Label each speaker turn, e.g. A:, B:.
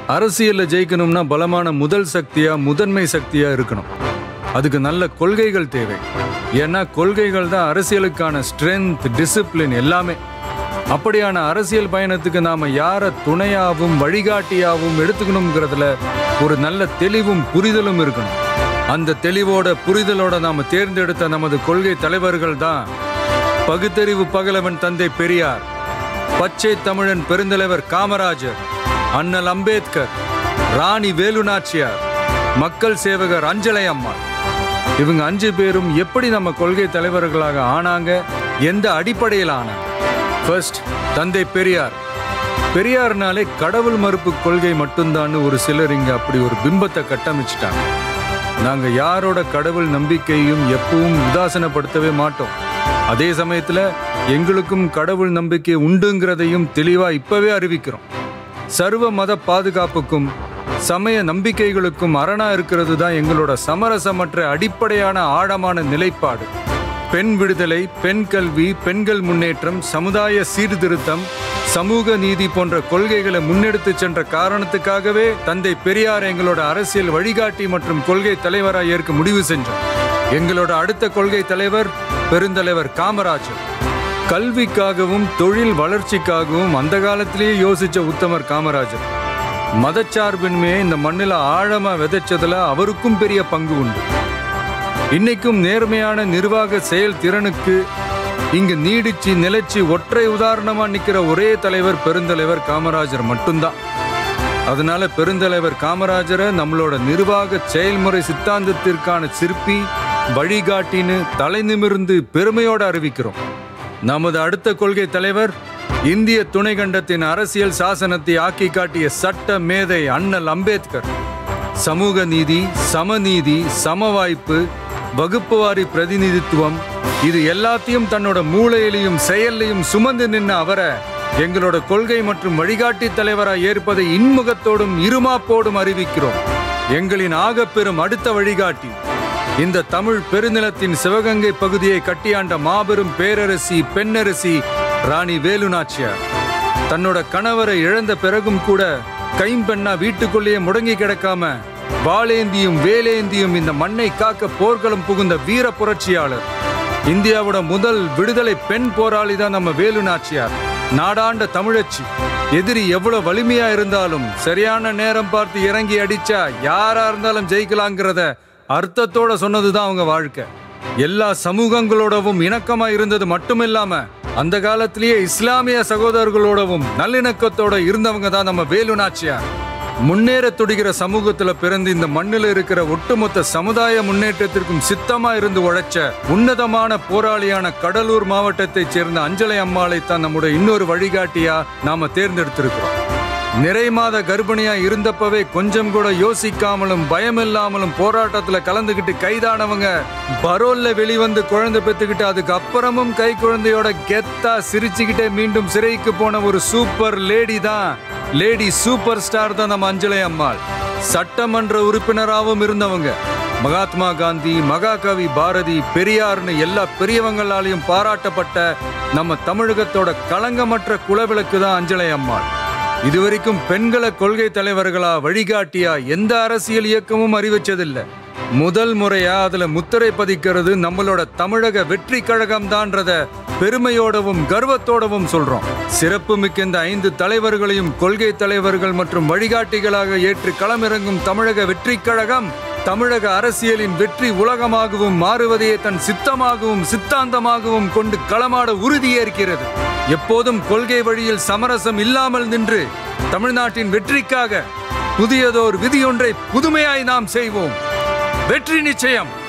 A: அரசியல்ல ஜெயிக்கணும்னா பலமான முதல் சக்தியா முதன்மை சக்தியா இருக்கணும். அதுக்கு நல்ல கொள்கைகள் தேவை. ஏன்னா கொள்கைகள் தான் அரசியலுக்கான ஸ்ட்ரென்த், டிசிப்ளின் எல்லாமே. அப்படியான அரசியல் பயணத்துக்கு நாம யாரை துணையாகவும் வழிகாட்டியாகவும் எடுத்துக்கணுங்கிறதுல ஒரு நல்ல தெளிவும் புரிதலும் இருக்கணும். அந்த தெளிவோட புரிதலோட நாம தேர்ந்தெடுத்த நமது கொள்கை தலைவர்கள் தான் பகுத்தறிவு பகலவன் தந்தை பெரியார், பச்சை தமிழன் பெருந்தலைவர் காமராஜர், அண்ணல் அம்பேத்கர், ராணி வேலு நாச்சியார், மக்கள் சேவகர் அஞ்சலை அம்மாள். இவங்க 5 பேரும் எப்படி நம்ம கொள்கை தலைவர்களாக ஆனாங்க, எந்த அடிப்படையில் ஆனாங்க? ஃபர்ஸ்ட், தந்தை பெரியார். பெரியார்னாலே கடவுள் மறுப்பு கொள்கை மட்டும்தான் ஒரு சிலர் இங்க அப்படி ஒரு பிம்பத்தை கட்டமைச்சிட்டாங்க. நாங்க யாரோட கடவுள் நம்பிக்கையும் எப்பவும் உதாசனப்படுத்தவே மாட்டோம். அதே சமயத்துல எங்களுக்கும் கடவுள் நம்பிக்கை உண்டுங்கிறதையும் தெளிவா இப்பவே அறிவிக்கிறோம். சர்வ மத பாதுகாப்புக்கும் சமய நம்பிக்கைகளுக்கும் அரணா இருக்கிறது தான் எங்களோட சமரசமற்ற அடிப்படையான ஆழமான நிலைப்பாடு. பெண் விடுதலை, பெண் கல்வி, பெண்கள் முன்னேற்றம், சமுதாய சீர்திருத்தம், சமூக நீதி போன்ற கொள்கைகளை முன்னெடுத்து சென்ற காரணத்துக்காகவே தந்தை பெரியார் எங்களோட அரசியல் வழிகாட்டி மற்றும் கொள்கை தலைவராக ஏற்க முடிவு செஞ்சோம். எங்களோட அடுத்த கொள்கை தலைவர் பெருந்தலைவர் காமராஜர். கல்விக்காகவும் தொழில் வளர்ச்சிக்காகவும் அந்த காலத்திலேயே யோசிச்ச உத்தமர் காமராஜர். மதச்சார்பின்மையை இந்த மண்ணில் ஆழமா விதைச்சதுல அவருக்கும் பெரிய பங்கு உண்டு. இன்னைக்கும் நேர்மையான நிர்வாக செயல் திறனுக்கு இங்கு நீடிச்சு நிலைச்சு ஒற்றை உதாரணமா நிக்கிற ஒரே தலைவர் பெருந்தலைவர் காமராஜர் மட்டும்தான். அதனால பெருந்தலைவர் காமராஜரை நம்மளோட நிர்வாக செயல்முறை சித்தாந்தத்திற்கான சிற்பி, வழிகாட்டின்னு தலை நிமிர்ந்து பெருமையோடு அறிவிக்கிறோம். நமது அடுத்த கொள்கை தலைவர் இந்திய துணைக்கண்டத்தின் அரசியல் சாசனத்தை ஆக்கி காட்டிய சட்ட மேதை அண்ணல் அம்பேத்கர். சமூக நீதி, சமநீதி, சமவாய்ப்பு, வகுப்புவாரி பிரதிநிதித்துவம், இது எல்லாத்தையும் தன்னோட மூளையிலையும் செயல்லையும் சுமந்து நின்ன அவரை எங்களோட கொள்கை மற்றும் வழிகாட்டி தலைவராக ஏற்பதை இன்முகத்தோடும் இருமாப்போடும் அறிவிக்கிறோம். எங்களின் ஆகப்பெரும் அடுத்த வழிகாட்டி இந்த தமிழ் பெருநிலத்தின் சிவகங்கை பகுதியை கட்டியாண்ட மாபெரும் பேரரசி, பெண்ணரசி ராணி வேலு நாச்சியார். தன்னோட கணவரை இழந்த பிறகும் கூட கைம்பெண்ணா வீட்டுக்குள்ளேயே முடங்கி கிடக்காம வாளேந்தியும் வேலேந்தியும் இந்த மண்ணை காக்க போர்க்களம் புகுந்த வீர புரட்சியாளர். இந்தியாவோட முதல் விடுதலை பெண் போராளி தான் நம்ம வேலு நாச்சியார். நாடாண்ட தமிழச்சி. எதிரி எவ்வளவு வலிமையா இருந்தாலும் சரியான நேரம் பார்த்து இறங்கி அடிச்சா யாரா இருந்தாலும் ஜெயிக்கலாங்கிறத அர்த்தத்தோட சொன்னதுதான் அவங்க வாழ்க்கை. எல்லா சமூகங்களோடவும் இணக்கமா இருந்தது மட்டுமில்லாம அந்த காலத்திலேயே இஸ்லாமிய சகோதரர்களோடவும் நல்லிணக்கத்தோட இருந்தவங்க தான் நம்ம வேலு நாச்சியார். முன்னேற துடிக்கிற சமூகத்துல பிறந்து இந்த மண்ணில் இருக்கிற ஒட்டுமொத்த சமுதாய முன்னேற்றத்திற்கும் சித்தமா இருந்து உழைச்ச உன்னதமான போராளியான கடலூர் மாவட்டத்தைச் சேர்ந்த அஞ்சலை அம்மாளை தான் நம்முடைய இன்னொரு வழிகாட்டியா நாம தேர்ந்தெடுத்திருக்கிறோம். நிறை மாத கர்ப்பிணியா இருந்தப்பவே கொஞ்சம் கூட யோசிக்காமலும் பயமில்லாமலும் போராட்டத்துல கலந்துகிட்டு கைதானவங்க பரோல்ல வெளிவந்து குழந்தை பெத்துக்கிட்டு அதுக்கு அப்புறமும் கை குழந்தையோட கெத்தா சிரிச்சுக்கிட்டே மீண்டும் சிறைக்கு போன ஒரு சூப்பர் லேடி தான், லேடி சூப்பர் ஸ்டார் தான் நம்ம அஞ்சலை அம்மாள். சட்டமன்ற உறுப்பினராகவும் இருந்தவங்க. மகாத்மா காந்தி, மகாகவி பாரதி, பெரியார்னு எல்லா பெரியவங்களாலையும் பாராட்டப்பட்ட நம்ம தமிழகத்தோட களங்கமற்ற குலவிளக்கு தான் அஞ்சலை அம்மாள். இதுவரைக்கும் பெண்களை கொள்கை தலைவர்களா வழிகாட்டியா எந்த அரசியல் இயக்கமும் அறிவிச்சதில்லை. முதல் முறையா அதுல முத்திரை பதிக்கிறது நம்மளோட தமிழக வெற்றி கழகம் தான்றத பெருமையோடவும் கர்வத்தோடவும் சொல்றோம். சிறப்பு மிக்க இந்த 5 தலைவர்களையும் கொள்கை தலைவர்கள் மற்றும் வழிகாட்டிகளாக ஏற்று களமிறங்கும் தமிழக வெற்றி கழகம் தமிழக அரசியலின் வெற்றி உலகமாகவும் மாறுவதையே தன் சித்தமாகவும் சித்தாந்தமாகவும் கொண்டு களமாட உறுதியேற்கிறது. எப்போதும் கொள்கை வழியில் சமரசம் இல்லாமல் நின்று தமிழ்நாட்டின் வெற்றிக்காக புதியதோர் விதியொன்றை புதுமையாய் நாம் செய்வோம். வெற்றி நிச்சயம்.